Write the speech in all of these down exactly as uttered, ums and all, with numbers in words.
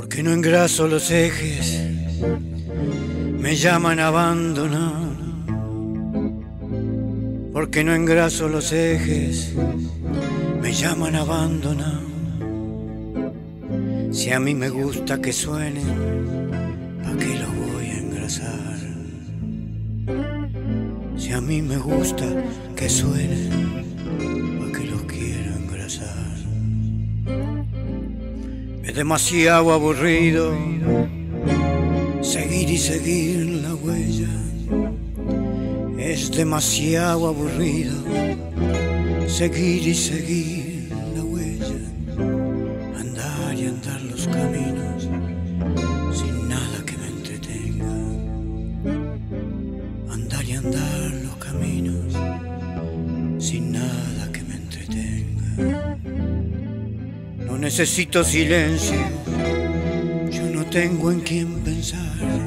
porque no engraso los ejes, me llaman abandonado. Porque no engraso los ejes, me llaman abandonado. Si a mí me gusta que suenen, ¿pa' qué los voy a engrasar? Si a mí me gusta que suenen, ¿pa' qué los quiero engrasar? Es demasiado aburrido seguir y seguir la huella. Es demasiado aburrido seguir y seguir la huella. Andar y andar los caminos sin nada que me entretenga. Andar y andar los caminos sin nada que me entretenga. No necesito silencio, yo no tengo en quién pensar.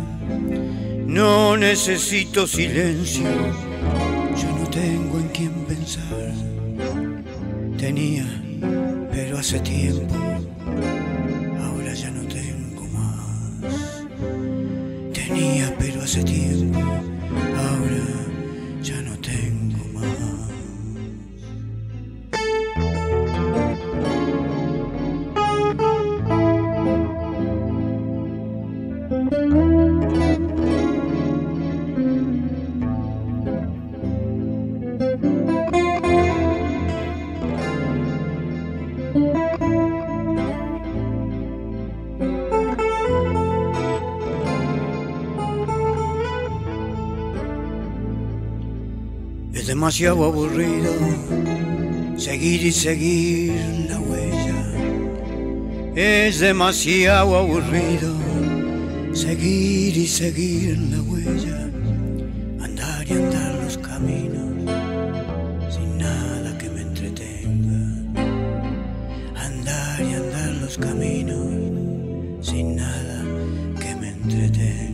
No necesito silencio, yo no tengo en quién pensar. Tenía, pero hace tiempo, ahora ya no tengo más. Tenía, pero hace tiempo, ahora ya no tengo más. Es demasiado aburrido seguir y seguir la huella. Es demasiado aburrido seguir y seguir la huella. Andar y andar los caminos sin nada que me entretenga. Andar y andar los caminos sin nada que me entretenga.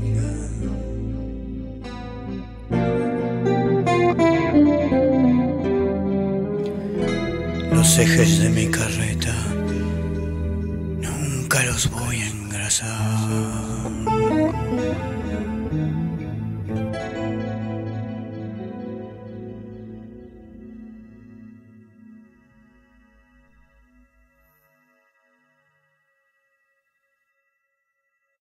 Los ejes de mi carreta nunca los voy a engrasar.